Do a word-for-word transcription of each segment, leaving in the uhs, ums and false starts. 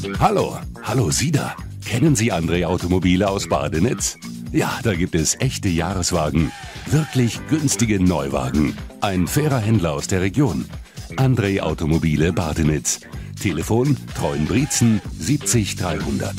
Hallo, hallo Sie da. Kennen Sie André Automobile aus Badenitz? Ja, da gibt es echte Jahreswagen. Wirklich günstige Neuwagen. Ein fairer Händler aus der Region. André Automobile Badenitz. Telefon Treuenbrietzen siebzig dreihundert.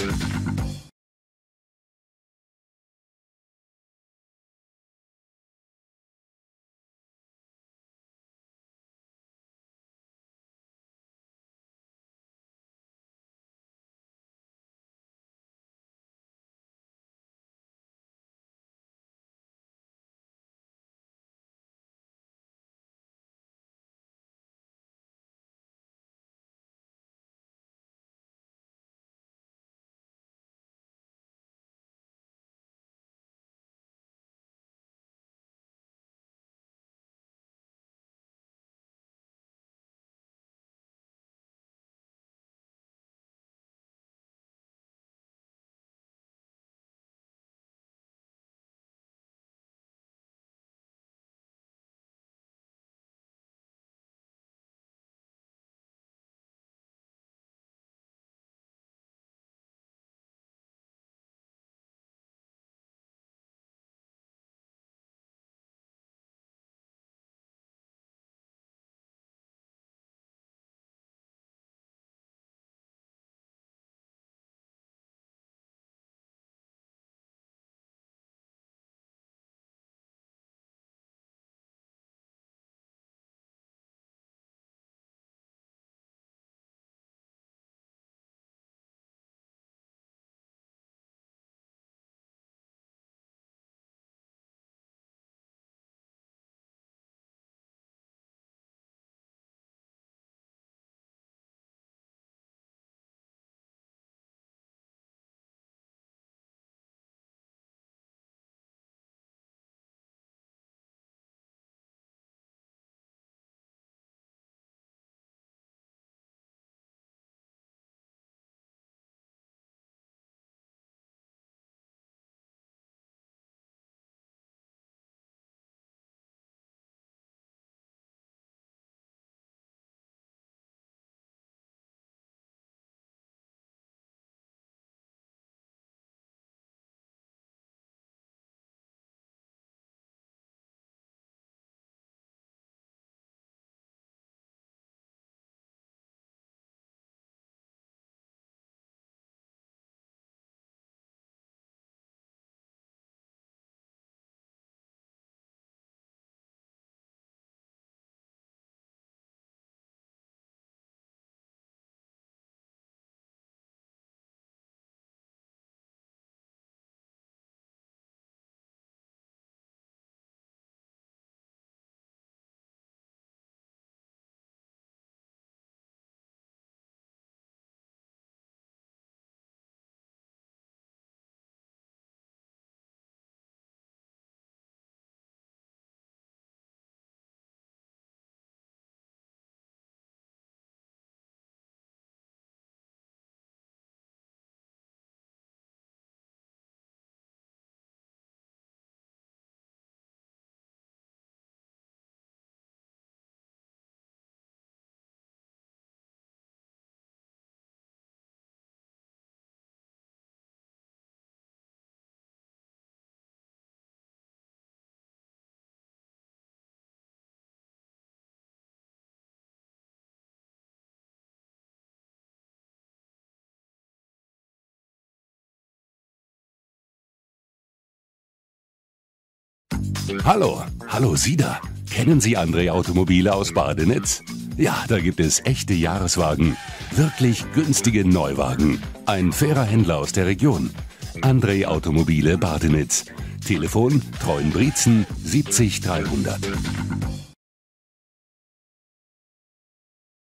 Hallo, hallo Sie da. Kennen Sie André Automobile aus Badenitz? Ja, da gibt es echte Jahreswagen. Wirklich günstige Neuwagen. Ein fairer Händler aus der Region. André Automobile Badenitz. Telefon Treuenbrietzen siebzig dreihundert.